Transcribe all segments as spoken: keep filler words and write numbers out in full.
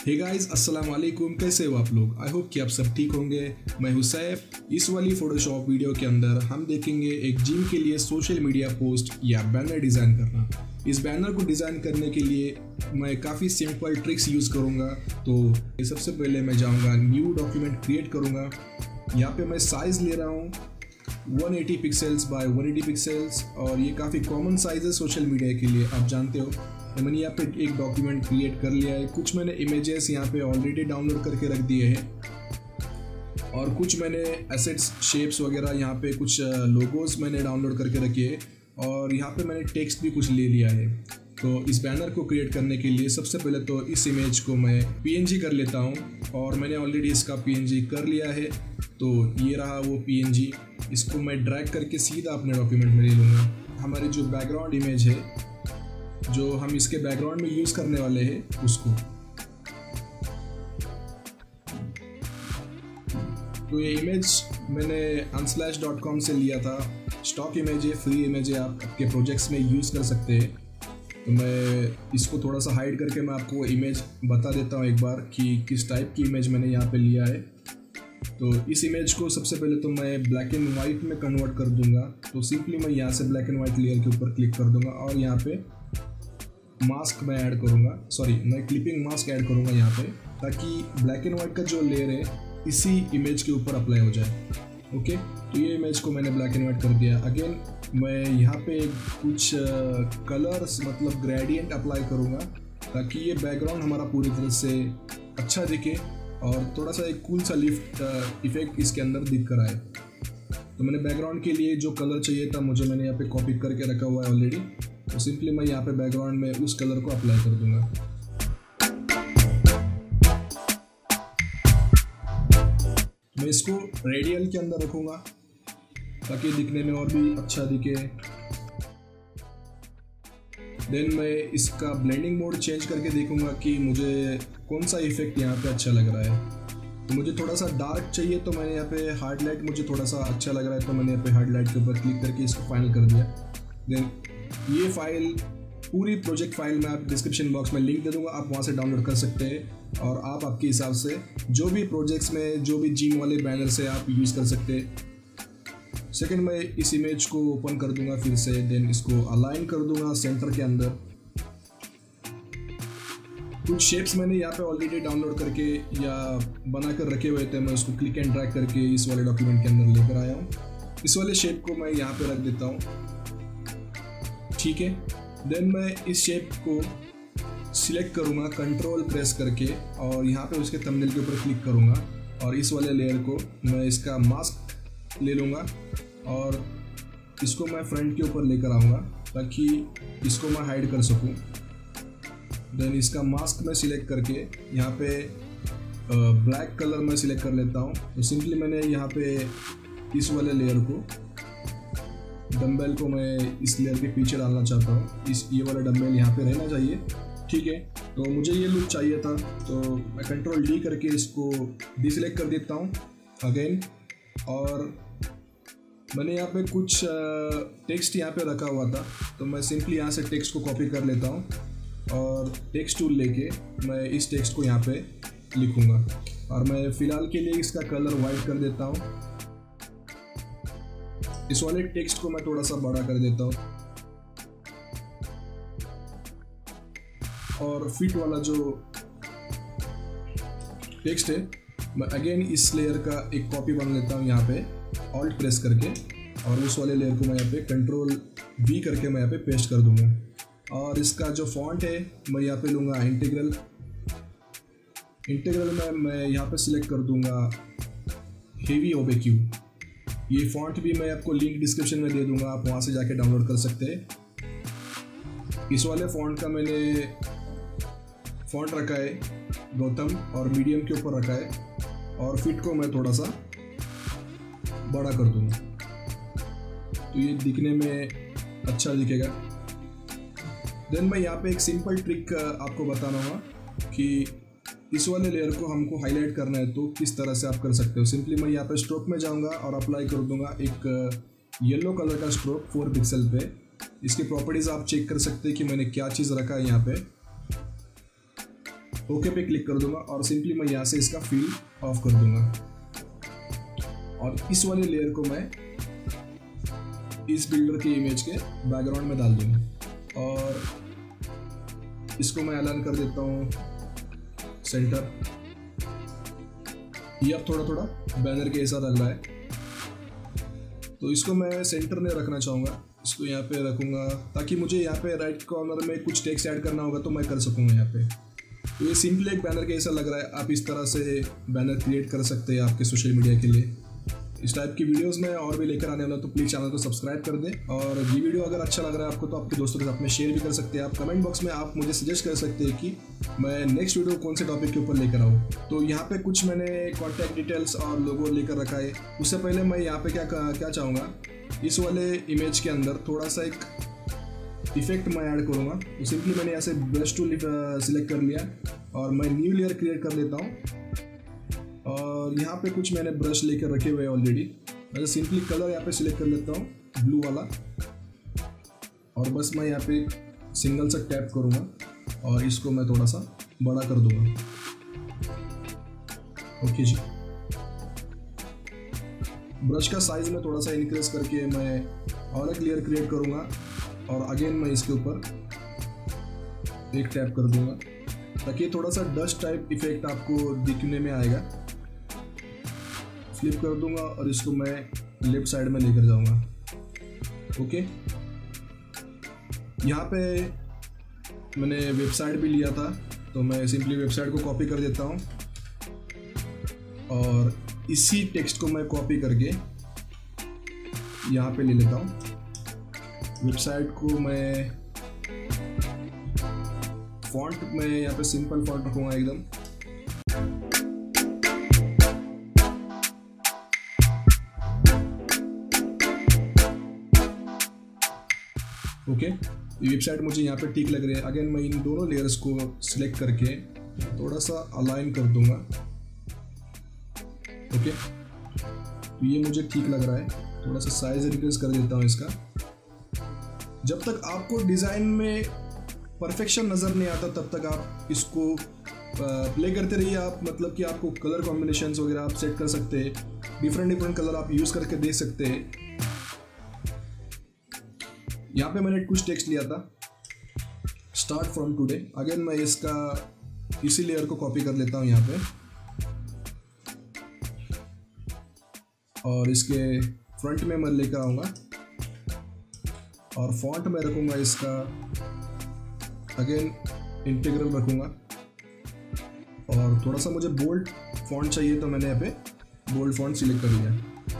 Hey guys, अस्सलाम वालेकुम। कैसे हो आप लोग? आई होप कि आप सब ठीक होंगे। मैं हूं सैफ। इस वाली फोटोशॉप वीडियो के अंदर हम देखेंगे एक जिम के लिए सोशल मीडिया पोस्ट या बैनर डिज़ाइन करना। इस बैनर को डिज़ाइन करने के लिए मैं काफ़ी सिंपल ट्रिक्स यूज़ करूँगा। तो सबसे पहले मैं जाऊँगा न्यू डॉक्यूमेंट क्रिएट करूँगा। यहाँ पे मैं साइज़ ले रहा हूँ one eighty pixels by one eighty pixels, और ये काफ़ी कॉमन साइज़ है सोशल मीडिया के लिए, आप जानते हो। तो मैंने यहाँ पे एक डॉक्यूमेंट क्रिएट कर लिया है। कुछ मैंने इमेजेस यहाँ पे ऑलरेडी डाउनलोड करके रख दिए हैं, और कुछ मैंने एसेट्स शेप्स वगैरह यहाँ पे कुछ लोगोज मैंने डाउनलोड करके रखे हैं, और यहाँ पे मैंने टेक्स्ट भी कुछ ले लिया है। तो इस बैनर को क्रिएट करने के लिए सबसे पहले तो इस इमेज को मैं पीएनजी कर लेता हूँ, और मैंने ऑलरेडी इसका पीएनजी कर लिया है। तो ये रहा वो पीएनजी। इसको मैं ड्रैग करके सीधा अपने डॉक्यूमेंट में ले लूँगा। हमारी जो बैकग्राउंड इमेज है, जो हम इसके बैकग्राउंड में यूज़ करने वाले हैं, उसको तो ये इमेज मैंने अनस्लैश डॉट कॉम से लिया था। स्टॉक इमेज है, फ्री इमेज है, आप आपके प्रोजेक्ट्स में यूज़ कर सकते हैं। तो मैं इसको थोड़ा सा हाइड करके मैं आपको इमेज बता देता हूँ एक बार कि किस टाइप की इमेज मैंने यहाँ पे लिया है। तो इस इमेज को सबसे पहले तो मैं ब्लैक एंड वाइट में कन्वर्ट कर दूंगा। तो सिंपली मैं यहाँ से ब्लैक एंड वाइट लेयर के ऊपर क्लिक कर दूंगा, और यहाँ पे मास्क मैं ऐड करूँगा, सॉरी मैं क्लिपिंग मास्क ऐड करूँगा यहाँ पे, ताकि ब्लैक एंड वाइट का जो लेयर है इसी इमेज के ऊपर अप्लाई हो जाए। ओके, तो ये इमेज को मैंने ब्लैक एंड वाइट कर दिया। अगेन मैं यहाँ पे कुछ कलर्स मतलब ग्रेडियंट अप्लाई करूँगा, ताकि ये बैकग्राउंड हमारा पूरी तरह से अच्छा दिखे और थोड़ा सा एक कूल सा लिफ्ट इफेक्ट इसके अंदर दिख कर आए। तो मैंने बैकग्राउंड के लिए जो कलर चाहिए था मुझे, मैंने यहाँ पे कॉपी करके रखा हुआ है ऑलरेडी। तो सिंपली मैं यहाँ पे बैकग्राउंड में उस कलर को अप्लाई कर दूंगा। मैं इसको रेडियल के अंदर रखूँगा ताकि दिखने में और भी अच्छा दिखे। देन मैं इसका ब्लेंडिंग मोड चेंज करके देखूंगा कि मुझे कौन सा इफेक्ट यहाँ पे अच्छा लग रहा है। तो मुझे थोड़ा सा डार्क चाहिए, तो मैंने यहाँ पे हार्ड लाइट मुझे थोड़ा सा अच्छा लग रहा है, तो मैंने यहाँ पे हार्ड लाइट के ऊपर क्लिक करके इसको फाइनल कर दिया। देन ये फाइल, पूरी प्रोजेक्ट फाइल मैं आप डिस्क्रिप्शन बॉक्स में लिंक दे दूँगा, आप वहाँ से डाउनलोड कर सकते हैं, और आप आपके हिसाब से जो भी प्रोजेक्ट्स में जो भी जिम वाले बैनर से आप यूज़ कर सकते हैं। सेकेंड, मैं इस इमेज को ओपन कर दूंगा फिर से। देन इसको अलाइन कर दूंगा सेंटर के अंदर। कुछ शेप्स मैंने यहाँ पे ऑलरेडी डाउनलोड करके या बना कर रखे हुए थे, मैं उसको क्लिक एंड ड्रैग करके इस वाले डॉक्यूमेंट के अंदर लेकर आया हूँ। इस वाले शेप को मैं यहाँ पे रख देता हूँ, ठीक है। देन मैं इस शेप को सिलेक्ट करूँगा कंट्रोल प्रेस करके, और यहाँ पे उसके थंबनेल के ऊपर क्लिक करूँगा, और इस वाले लेयर को मैं इसका मास्क ले लूँगा, और इसको मैं फ्रंट के ऊपर लेकर आऊँगा ताकि इसको मैं हाइड कर सकूँ। देन इसका मास्क मैं सिलेक्ट करके यहाँ पे ब्लैक कलर मैं सिलेक्ट कर लेता हूँ। तो सिंपली मैंने यहाँ पे इस वाले लेयर को, डम्बेल को मैं इस लेयर के पीछे डालना चाहता हूँ। इस ये वाला डम्बेल यहाँ पे रहना चाहिए, ठीक है। तो मुझे ये लुक चाहिए था, तो मैं कंट्रोल डी करके इसको डिसेलेक्ट कर देता हूँ अगेन। और मैंने यहाँ पे कुछ टेक्स्ट यहाँ पे रखा हुआ था, तो मैं सिंपली यहाँ से टेक्स्ट को कॉपी कर लेता हूँ, और टेक्स्ट टूल लेके मैं इस टेक्स्ट को यहाँ पे लिखूँगा, और मैं फ़िलहाल के लिए इसका कलर वाइट कर देता हूँ। इस वाले टेक्स्ट को मैं थोड़ा सा बड़ा कर देता हूँ, और फिट वाला जो टेक्स्ट है मैं अगेन इस लेयर का एक कॉपी बना लेता हूँ यहाँ पे ऑल्ट प्रेस करके, और उस वाले लेयर को मैं यहाँ पे कंट्रोल वी करके मैं यहाँ पे पेस्ट कर दूंगा। और इसका जो फॉन्ट है मैं यहाँ पे लूँगा इंटीग्रल। इंटीग्रल में मैं यहाँ पे सिलेक्ट कर दूंगा हेवी ओबेक्यू। ये फॉन्ट भी मैं आपको लिंक डिस्क्रिप्शन में दे दूंगा, आप वहाँ से जाके डाउनलोड कर सकते हैं। इस वाले फॉन्ट का मैंने फॉन्ट रखा है गौतम, और मीडियम के ऊपर रखा है, और फिट को मैं थोड़ा सा बड़ा कर दूंगा, तो ये दिखने में अच्छा दिखेगा। देन मैं यहाँ पे एक सिंपल ट्रिक आपको बताना होगा कि इस वाले लेयर को हमको हाईलाइट करना है, तो किस तरह से आप कर सकते हो। सिंपली मैं यहाँ पे स्ट्रोक में जाऊँगा और अप्लाई कर दूंगा एक येलो कलर का स्ट्रोक फोर पिक्सल पे। इसकी प्रॉपर्टीज़ आप चेक कर सकते हैं कि मैंने क्या चीज़ रखा है यहाँ पे। ओके पे क्लिक कर दूंगा और सिंपली मैं यहाँ से इसका फील ऑफ कर दूंगा और इस वाले लेयर को मैं इस बिल्डर की इमेज के बैकग्राउंड में डाल दूंगा और इसको मैं अलाइन कर देता हूँ सेंटर। ये अब थोड़ा थोड़ा बैनर के ऐसा लग रहा है, तो इसको मैं सेंटर में रखना चाहूँगा। इसको यहाँ पे रखूँगा ताकि मुझे यहाँ पे राइट कॉर्नर में कुछ टेक्स्ट ऐड करना होगा तो मैं कर सकूँगा यहाँ पे। तो ये सिंपली एक बैनर के ऐसा लग रहा है। आप इस तरह से बैनर क्रिएट कर सकते हैं आपके सोशल मीडिया के लिए। इस टाइप की वीडियोस में और भी लेकर आने वाला, तो प्लीज़ चैनल को सब्सक्राइब कर दें। और ये वीडियो अगर अच्छा लग रहा है आपको तो आपके दोस्तों के साथ में शेयर भी कर सकते हैं। आप कमेंट बॉक्स में आप मुझे सजेस्ट कर सकते हैं कि मैं नेक्स्ट वीडियो कौन से टॉपिक के ऊपर लेकर आऊँ। तो यहाँ पे कुछ मैंने कॉन्टैक्ट डिटेल्स और लोगो लेकर रखा है। उससे पहले मैं यहाँ पे क्या क्या चाहूँगा, इस वाले इमेज के अंदर थोड़ा सा एक इफेक्ट मैं ऐड करूँगा। तो सिंपली मैंने यहाँ से ब्रश टूल सिलेक्ट कर लिया और मैं न्यू लेयर क्रिएट कर लेता हूँ। और यहाँ पे कुछ मैंने ब्रश लेकर रखे हुए हैं ऑलरेडी। मैं सिंपली कलर यहाँ पे सिलेक्ट कर लेता हूँ ब्लू वाला और बस मैं यहाँ पे सिंगल सा टैप करूँगा और इसको मैं थोड़ा सा बड़ा कर दूँगा। ओके जी, ब्रश का साइज में थोड़ा सा इंक्रीज करके मैं और एक लेयर क्रिएट करूँगा और अगेन मैं इसके ऊपर एक टैप कर दूँगा ताकि थोड़ा सा डस्ट टाइप इफेक्ट आपको दिखने में आएगा। फ्लिप कर दूंगा और इसको मैं लेफ्ट साइड में लेकर जाऊंगा। ओके, यहाँ पे मैंने वेबसाइट भी लिया था तो मैं सिंपली वेबसाइट को कॉपी कर देता हूँ और इसी टेक्स्ट को मैं कॉपी करके यहाँ पे ले लेता हूँ। वेबसाइट को मैं फॉन्ट में यहाँ पे सिंपल फॉन्ट रखूँगा एकदम। ओके, ये वेबसाइट मुझे यहाँ पे ठीक लग रही है। अगेन मैं इन दोनों लेयर्स को सिलेक्ट करके थोड़ा सा अलाइन कर दूंगा। ओके, तो ये मुझे ठीक लग रहा है। थोड़ा सा साइज इंक्रीज कर देता हूँ इसका। जब तक आपको डिज़ाइन में परफेक्शन नज़र नहीं आता तब तक आप इसको प्ले करते रहिए। आप मतलब कि आपको कलर कॉम्बिनेशंस वगैरह आप सेट कर सकते हैं, डिफरेंट डिफरेंट कलर आप यूज़ करके दे सकते हैं। यहाँ पे मैंने कुछ टेक्स्ट लिया था, स्टार्ट फ्रॉम टुडे। अगेन मैं इसका इसी लेयर को कॉपी कर लेता हूँ यहाँ पे और इसके फ्रंट में मैं लेकर आऊँगा और फॉन्ट में रखूँगा इसका अगेन इंटीग्रल रखूँगा और थोड़ा सा मुझे बोल्ड फॉन्ट चाहिए तो मैंने यहाँ पे बोल्ड फॉन्ट सिलेक्ट कर लिया।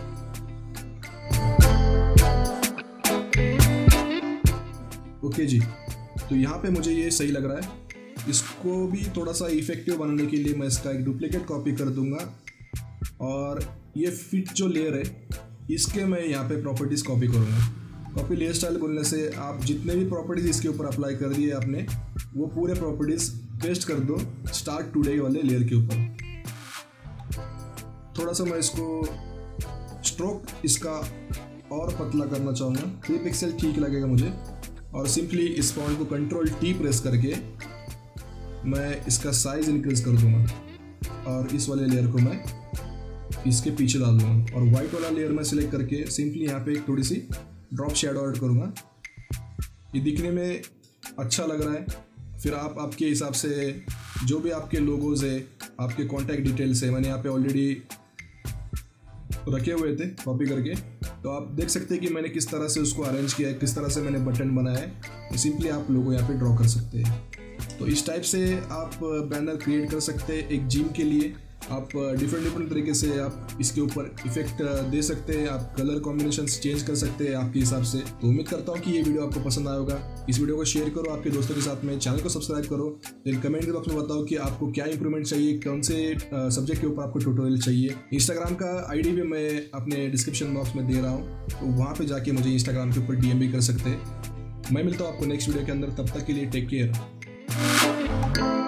ओके जी, तो यहाँ पे मुझे ये सही लग रहा है। इसको भी थोड़ा सा इफेक्टिव बनाने के लिए मैं इसका एक डुप्लीकेट कॉपी कर दूंगा और ये फिट जो लेयर है इसके मैं यहाँ पे प्रॉपर्टीज़ कॉपी करूँगा। कॉपी लेयर स्टाइल बोलने से आप जितने भी प्रॉपर्टीज़ इसके ऊपर अप्लाई कर दिए आपने वो पूरे प्रॉपर्टीज़ पेस्ट कर दो स्टार्ट टुडे वाले लेयर के ऊपर। थोड़ा सा मैं इसको स्ट्रोक इसका और पतला करना चाहूँगा, थ्री पिक्सल ठीक लगेगा मुझे। और सिंपली इस फॉन्ट को कंट्रोल टी प्रेस करके मैं इसका साइज इंक्रीज कर दूंगा और इस वाले लेयर को मैं इसके पीछे डाल दूंगा और वाइट वाला लेयर में सिलेक्ट करके सिंपली यहाँ पे एक थोड़ी सी ड्रॉप शेडो ऐड करूँगा। ये दिखने में अच्छा लग रहा है। फिर आप आपके हिसाब से जो भी आपके लोगोज है, आपके कॉन्टैक्ट डिटेल्स है, मैंने यहाँ पे ऑलरेडी रखे हुए थे कॉपी करके, तो आप देख सकते हैं कि मैंने किस तरह से उसको अरेंज किया है, किस तरह से मैंने बटन बनाया है। तो सिंपली आप लोगो यहाँ पे ड्रॉ कर सकते हैं। तो इस टाइप से आप बैनर क्रिएट कर सकते हैं। एक जिम के लिए आप डिफरेंट डिफरेंट तरीके से आप इसके ऊपर इफेक्ट दे सकते हैं, आप कलर कॉम्बिनेशन चेंज कर सकते हैं आपके हिसाब से। तो उम्मीद करता हूँ कि ये वीडियो आपको पसंद आया होगा। इस वीडियो को शेयर करो आपके दोस्तों के साथ में, चैनल को सब्सक्राइब करो। फिर कमेंट के बॉक्स में बताओ कि आपको क्या इंप्रूवमेंट चाहिए, कौन से सब्जेक्ट के ऊपर आपको ट्यूटोरियल चाहिए। इंस्टाग्राम का आईडी भी मैं अपने डिस्क्रिप्शन बॉक्स में दे रहा हूँ, तो वहाँ पर जाके मुझे इंस्टाग्राम के ऊपर डीएम भी कर सकते हैं। मैं मिलता हूँ आपको नेक्स्ट वीडियो के अंदर, तब तक के लिए टेक केयर।